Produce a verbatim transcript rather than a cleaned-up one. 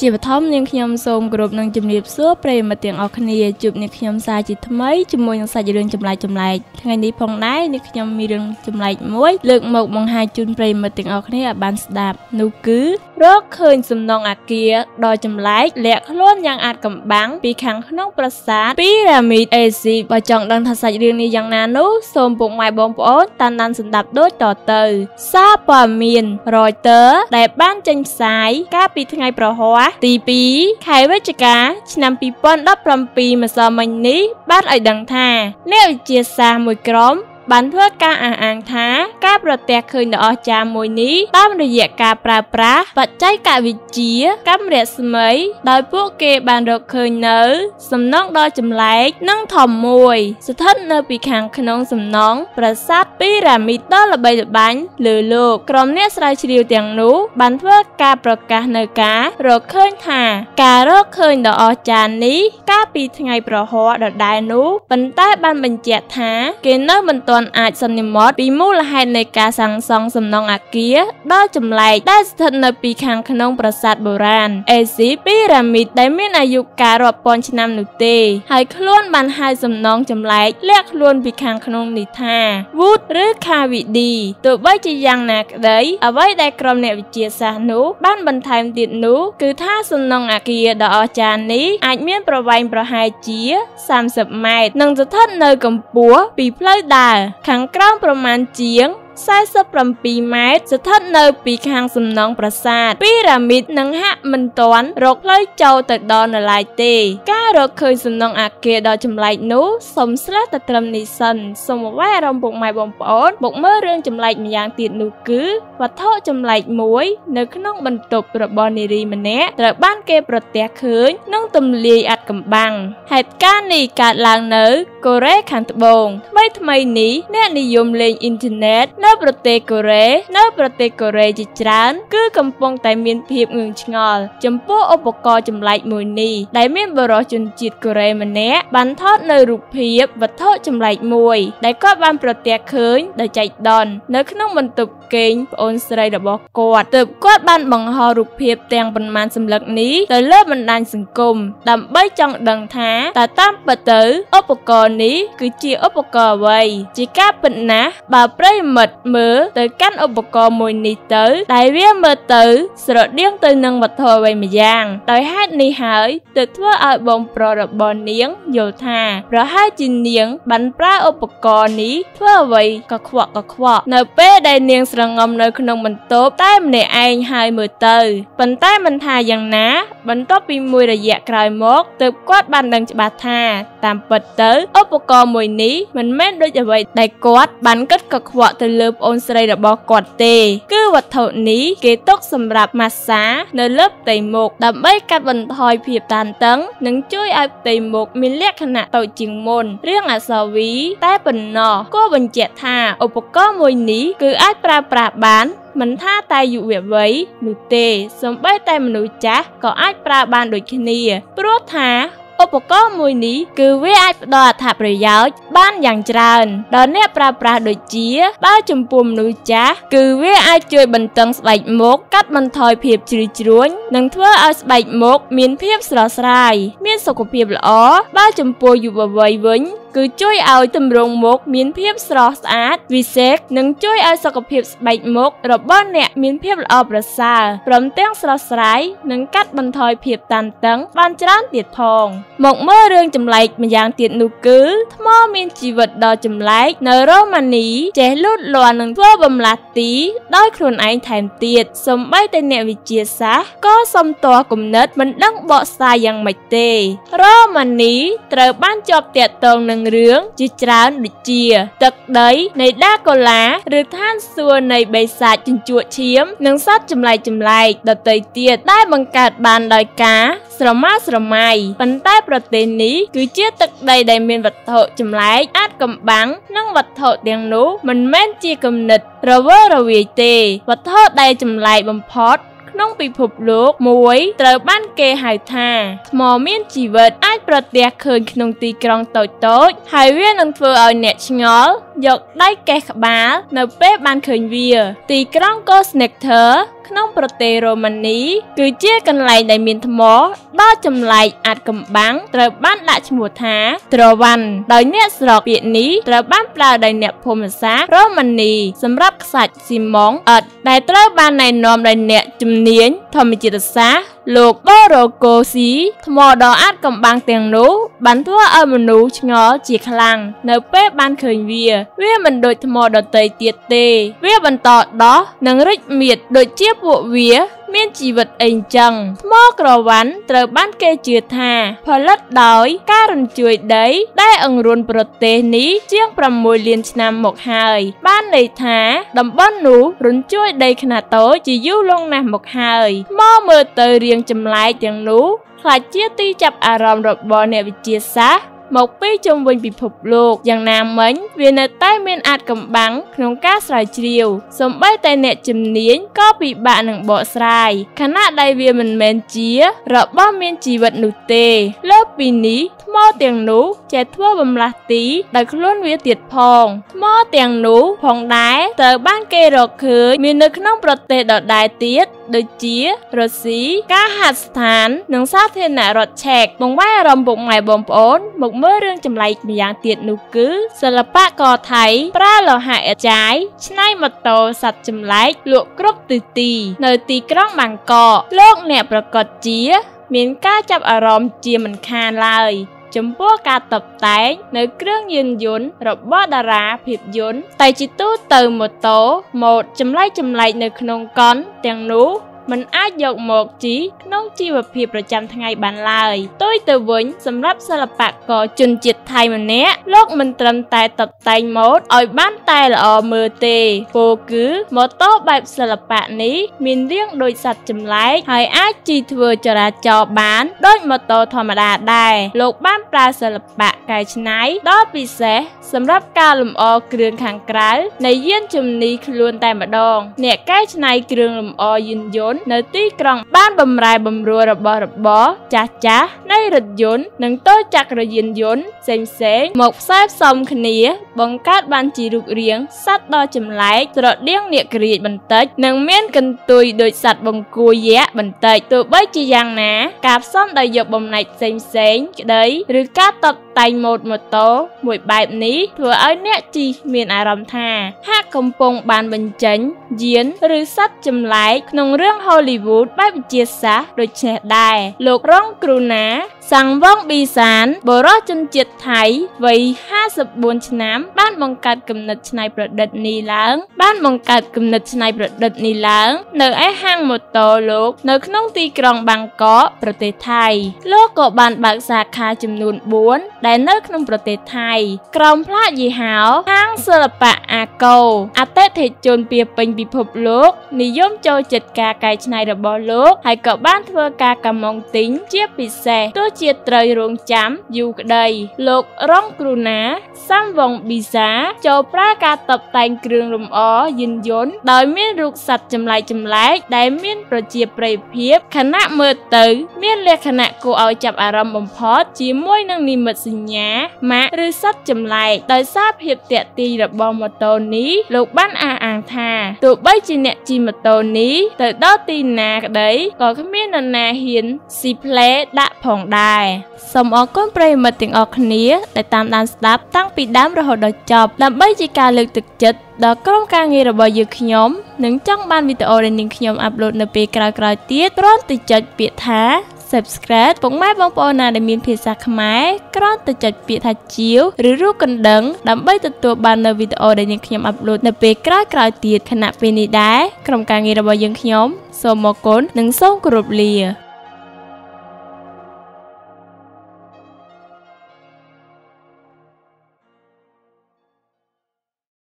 ជាបឋមនាងខ្ញុំសូមគោរពនឹងជំរាបសួរប្រិយមិត្តទាំងអស់គ្នាជួបនាងខ្ញុំសាជាថ្មីជាមួយនឹងសាច់រឿងចម្លែកចម្លែកថ្ងៃនេះផងដែរនាងខ្ញុំមានរឿងចម្លែកមួយលើកមកបង្ហាញជូនប្រិយមិត្តទាំងអស់គ្នាឲ្យបានស្ដាប់នោះគឺរកឃើញសំណង់អាគារដ៏ចម្លែកលាក់ខ្លួនយ៉ាងអាចកំបាំងពីខាងក្នុងប្រាសាទពីរ៉ាមីតអេស៊ីបើចង់ដឹងថាសាច់រឿងនេះយ៉ាងណានោះសូមពុកម៉ែបងប្អូនតាមដានស្ដាប់ដូចតទៅសារព័ត៌មាន Reuters ដែលបានចេញផ្សាយកាលពីថ្ងៃប្រហ័សទីពីរខែវិច្ឆិកាឆ្នាំពីរពាន់ដប់ប្រាំពីរម្សិលមិញនេះបានឲ្យដឹងថាអ្នកវិទ្យាសាស្ត្រមួយក្រុមបានធ្វើការអះអាងថាការប្រទះឃើញដ៏អស្ចារ្យមួយនេះតាមរយៈការប្រើប្រាស់បច្ចេកវិទ្យាកាមេរ៉ាស្មីដោយពួកគេបានរកឃើញនៅសំណង់ដ៏ចម្លែកនិងធំមួយស្ថិតនៅពីខាងក្នុងសំណង់ប្រាសាទពីរ៉ាមីតដ៏ល្បីល្បាញលើលោកក្រុមអ្នកស្រាវជ្រាវទាំងនោះបានធ្វើការប្រកាសនៅការរកឃើញថាការរកឃើញដ៏អស្ចារ្យនេះកាលពីថ្ងៃប្រហ័សដដែលនោះប៉ុន្តែបានបញ្ជាក់ថាគេនៅមិនទាន់អាចសន្មតពីមូលហេតុនៃការសាងសង់សំណង់អាគារដ៏ចម្លែកដែលស្ថិតនៅពីខាងក្នុងប្រាសាទបុរាណអេស៊ីពីរ៉ាមីតដែលមានអាយុកាលរាប់ពាន់ឆ្នាំនោះទេហើយខ្លួនបានហៅសំណង់ចម្លែកលាក់ខ្លួនពីខាងក្នុងនេះថា Wood ឬ Cavity ទោះបីជាយ៉ាងណាក្តីអ្វីដែលក្រុមអ្នកវិទ្យាសាស្ត្រនោះបានបន្ថែមទៀតនោះគឺថាសំណង់អាគារដ៏អស្ចារ្យនេះអាចមានប្រវែងប្រហែលជាសាមសិបម៉ែត្រនិងស្ថិតនៅកម្ពស់ពីផ្លូវដើរខាងក្រោមប្រមាណជាងសែសិបប្រាំពីរម៉ែត្រស្ថិតនៅពីខាងសំណង់ប្រាសាទពីរ៉ាមីតនឹងហាក់មិនទាន់រកផ្លូវចូលទៅដល់នៅឡើយទេការរកឃើញសំណង់អាគារដ៏ចម្លែកនោះសូមស្លេះតែត្រឹមនេះសិនសូមអវ៉ែអារម្មណ៍ពុកម៉ែបងប្អូនមកមើលរឿងចម្លែកម្យ៉ាងទៀតនោះគឺវត្ថុចម្លែកមួយនៅក្នុងបន្ទប់របស់នារីម្នាក់ត្រូវបានគេប្រទះឃើញនឹងទម្លាយអាថ៌កំបាំងហេតុការណ៍នេះកើតឡើងនៅកូរ៉េខាងត្បូងថ្មីថ្មីនេះអ្នកនិយមលេងអ៊ីនធឺណិតនៅប្រទេសកូរ៉េនៅប្រទេសកូរ៉េជាច្រើនគឺកំពុងតែមានភាពងឿងឆ្ងល់ចំពោះឧបករណ៍ចម្លែកមួយនេះដែលមានបរិសុទ្ធជនជាតិកូរ៉េម្នាក់បានថតនៅរូបភាពវត្ថុចម្លែកមួយដែលគាត់បានប្រទះឃើញដោយចៃដន្យនៅក្នុងបន្ទប់គេងប្អូនស្រីរបស់គាត់ទើបគាត់បានបង្ហោះរូបភាពទាំងប៉ុន្មានសម្លឹកនេះទៅលើបណ្ដាញសង្គមដើម្បីចង់ដឹងថាតើតាមពិតទៅឧបករណ៍នេះគឺជាឧបករណ៍អ្វីជាការពិតណាស់បើប្រិយមិត្តមើលទៅកាន់ឧបករណ៍មួយនេះទៅដែលវាមើលទៅស្រដៀងទៅនឹងវត្ថុអ្វីម្យ៉ាងដោយហេតុនេះហើយទើបធ្វើឲ្យបងប្រុសរបស់នាងយល់ថាប្រហែលជានាងបានប្រើឧបករណ៍នេះធ្វើអ្វីកខ្វក់កខ្វក់នៅពេលដែលនាងស្រងំនៅក្នុងបន្ទប់តែម្នាក់ឯងហើយមើលទៅប៉ុន្តែមិនថាយ៉ាងណាបន្ទាប់ពីមួយរយៈក្រោយមកទើបគាត់បានដឹងច្បាស់ថាតាមពិតទៅឧបករណ៍មួយនេះមិនមែនដូចអ្វីដែលគាត់បានគិតកខ្វក់ទៅលើប្អូនស្រីរបស់គាត់ទេគឺវត្ថុនេះគេទុកសម្រាប់ម៉ាស្សានៅលើផ្ទៃមុខដើម្បីកាត់បន្ថយភាពតានតឹងនិងជួយឲ្យផ្ទៃមុខមានលក្ខណៈតូចជាងមុនរៀងអក្សរ V តែប៉ុណ្ណោះគួរបញ្ជាក់ថាឧបករណ៍មួយនេះគឺអាចប្រើប្រាស់បានមិនថាតែយុវវ័យនោះទេសូម្បីតែមនុស្សចាស់ក៏អាចប្រើបានដូចគ្នាព្រោះថាឧបករណ៍មួយនេះគឺវាអាចផ្ដល់អត្ថប្រយោជន៍បានយ៉ាងច្រើនដល់អ្នកប្រើប្រាស់ដូចជាបើចំពោះមនុស្សចាស់គឺវាអាចជួយបន្តឹងស្បែកមុខកាត់បន្ថយភាពជ្រីជ្រួញនិងធ្វើឲ្យស្បែកមុខមានភាពស្រស់ស្រាយមានសុខភាពល្អបើចំពោះយុវវ័យវិញគឺជួយឲ្យទម្រង់មុខមានភាពស្រស់ស្អាតវិសេសនិងជួយឲ្យសុខភាពស្បែកមុខរបស់អ្នកមានភាពល្អប្រសើរព្រមទាំងស្រស់ស្រាយនិងកាត់បន្ថយភាពតានតឹងបានច្រើនទៀតផងមកមើលរឿងចម្លែកម្យ៉ាងទៀតនោះគឺថ្មមានជីវិតដ៏ចម្លែកនៅរ៉ូម៉ានីចេះលូតលាស់និងធ្វើបំលាស់ទីដោយខ្លួនឯងថែមទៀតសូម្បីតែអ្នកវិទ្យាសាស្ត្រក៏សុំតរគំនិតមិនដឹងបកស្រាយយ៉ាងម៉េចទេរ៉ូម៉ានីត្រូវបានជាប់ទាក់ទងនឹងរឿងជាច្រើនដូចជាទឹកដីនៃដាកូឡាឬឋានសួគ៌នៃបិសាចជញ្ជក់ឈាមនិងសត្វចម្លែកចម្លែកដទៃទៀតដែលបង្កើតបានដោយការស្រមើស្រមៃប៉ុន្តែប្រទេសនេះគឺជាទឹកដីដែលមានវត្ថុចម្លែកអាចកំបាំងនិងវត្ថុទាំងនោះមិនមែនជាគំនិតរវើរវាយទេវត្ថុដែលចម្លែកបំផុតក្នុងពិភពលោកមួយត្រូវបានគេហៅថាថ្មមានជីវិតអាចប្រទះឃើញក្នុងទីក្រុងតូចៗហើយវានឹងធ្វើឲ្យអ្នកឆ្ងល់យកដៃកេះក្បាលនៅពេលបានឃើញវាទីក្រុងកូស្នេកធើក្នុងប្រទេសរ៉ូម៉ានីគឺជាកន្លែងដែលមានថ្មដ៏ចម្លែកអាចកំបាំងត្រូវបានដាក់ឈ្មោះថាត្រវ៉ាន់ដោយអ្នកស្រុកពាក្យនេះត្រូវបានប្រើដោយអ្នកភូមិសាស្ត្ររ៉ូម៉ានីសម្រាប់ខ្សាច់ស៊ីម៉ង់អិតដែលត្រូវបានណែនាំដោយអ្នកជំនាញធម្មជាតិសាស្ត្រលោកបូរ៉ូកូស៊ីថ្មដ៏អាចកំបាំងទាំងនោះបានធ្វើឲ្យមនុស្សឆ្ងល់ជាខ្លាំងនៅពេលបានឃើញវាវាមិនដូចថ្មដទៃទៀតទេវាបន្តដោះនិងរីកមាឌដូចជាពួកវាមានជីវិតអីចឹងថ្មក្រវ៉ាន់ត្រូវបានគេជឿថាផលិតដោយការរញ្ជួយដីដែលអង្រួនប្រទេសនេះជាងប្រាំមួយលានឆ្នាំមកហើយបានន័យថាតំបន់នោះរញ្ជួយដីខ្នាតតូចជាយូរលង់ណាស់មកហើយថ្មមើលទៅរាងចម្លែកទាំងនោះខ្លាចជាទីចាប់អារម្មណ៍របស់អ្នកវិទ្យាសាស្ត្រមកពីជុំវិញពិភពលោកយ៉ាងណាមិញវានៅតែមានអាចកំបាំងក្នុងការស្រាវជ្រាវសូម្បីតែអ្នកជំនាញក៏ពិបាកនឹងបកស្រាយខណៈដែលវាមិនមែនជារបស់មានជីវិតនោះទេលើសពីនេះថ្មទាំងនោះចេះធ្វើបំលាស់ទីដោយខ្លួនវាទៀតផងថ្មទាំងនោះផងដែរត្រូវបានគេរកឃើញមាននៅក្នុងប្រទេសដដែលទៀតដូចជារុស្ស៊ីកាហាស្ថាននិងសាធារណរដ្ឋឆែកបង្វែរអារម្មណ៍ពុកម៉ែបងប្អូនមកមើលរឿងចម្លែកម្យ៉ាងទៀតនោះគឺសិល្បករថៃប្រើលោហៈឥដ្ឋចាយច្នៃម៉ូតូសត្វចម្លែកលក់គ្រប់ទិសទីនៅទីក្រុងបាងកកលោកអ្នកប្រកាសជាមានការចាប់អារម្មណ៍ជាមិនខានឡើយចំពោះការតុបតែងនៅគ្រឿងយានយន្តរបស់តារាភាពយន្តតែជាទូទៅម៉ូតូម៉ូតចម្លែកចម្លែកនៅក្នុងកុនទាំងនោះមិនអាចយកមកជីក្នុងជីវភាពប្រចាំថ្ងៃបានឡើយផ្ទុយទៅវិញសម្រាប់សិល្បករជនជាតិថៃម្នាក់លោកមិនត្រឹមតែតុបតែងម៉ូដឲ្យបានតែល្អមើលទេពោលគឺម៉ូតូបែបសិល្បៈនេះមានរាងដូចសត្វចម្លែកហើយអាចជីធ្វើចរាចរណ៍បានដូចម៉ូតូធម្មតាដែរលោកបានប្រើសិល្បៈកែច្នៃដ៏ពិសេសសម្រាប់ការលម្អគ្រឿងខាងក្រៅនៃយានជំនិះខ្លួនតែម្ដងអ្នកកែច្នៃគ្រឿងលម្អយានយន្តនៅទីក្រុងបានបំរែបំរួលរបស់របរចាស់ចាស់នៃរថយន្តនិងតូចចក្រយានយន្តផ្សេងផ្សេងមកផ្សាយផ្សំគ្នាបង្កើតបានជារូបរាងសត្វដ៏ចម្លែកស្រដៀងនាគរាជបន្តិចនិងមានកន្ទុយដូចសត្វបង្គួរយក្សបន្តិចទោះបីជាយ៉ាងណាការផ្សំដោយយកបំណែកផ្សេងផ្សេងក្តីឬការតុបតែងម៉ូដម៉ូតូមួយបែបនេះធ្វើឲ្យអ្នកជិះមានអារម្មណ៍ថាហាក់កំពុងបានបញ្ចេញយានឬសត្វចម្លែកក្នុងរឿងHollywood បែបវិទ្យាសាស្ត្រដូចនេះដែរលោករងគ្រូណាសាំងវងប៊ីសានបរិជនជាតិថៃវ័យห้าสิบสี่ឆ្នាំបានបង្កើតគំនិតច្នៃប្រឌិតនេះឡើងបានបង្កើតគំនិតច្នៃប្រឌិតនេះឡើងនៅឯហាងម៉ូតូលោកនៅក្នុងទីក្រុងបាងកកប្រទេសថៃលោកក៏បានបើកសាខាចំនួនបួនដែលនៅក្នុងប្រទេសថៃក្រោមផ្លាកយីហោហាងសិល្បៈអាកូអតិថិជនពាសពេញពិភពលោកនិយមចូលចិត្តការកែច្នៃរបស់លោកហើយក៏បានធ្វើការកម្មង់ទិញជាពិសេសទោះជាត្រូវរងចាំយូរក្តីលោករងគ្រូណាសាំវងប៊ីសាចូលប្រើការតុបតែងគ្រឿងលម្អយានយន្តដោយមានរូបសត្វចម្លែកចម្លែកដែលមានប្រជាប្រិយភាពខណៈមើលទៅមានលក្ខណៈគួរឲ្យចាប់អារម្មណ៍បំផុតជាមួយនឹងនិមិត្តសញ្ញាម៉ាកឬសត្វចម្លែកដោយសារភាពទាក់ទាញរបស់ម៉ូតូនេះលោកបានអះអាងថាទោះបីជាអ្នកជិះម៉ូតូនេះទៅដល់ទីណាក្តីក៏គ្មាននរណាហ៊ានស៊ីផ្លេដាក់ផងដែរសូមអរគុណប្រិយមិត្តទាំងអស់គ្នាដែលតាមដានស្ដាប់តាំងពីដើមរហូតដល់ចប់ដើម្បីជាការលើកទឹកចិត្តដល់ក្រុមការងាររបស់យើងខ្ញុំនិងចង់បានវីដេអូដែលនាងខ្ញុំអាប់ឡូតនៅពេលក្រោយៗទៀតគ្រាន់តែចុចពាក្យថា Subscribe ពុកម៉ែបងប្អូនណាដែលមានភាសាខ្មែរគ្រាន់តែចុចពាក្យថាជាវឬរូបកណ្ដឹងដើម្បីទទួលបាននូវវីដេអូដែលនាងខ្ញុំអាប់ឡូតនៅពេលក្រោយៗទៀតខណៈពេលនេះដែរក្រុមការងាររបស់យើងខ្ញុំសូមអរគុណនិងសូមគោរពលា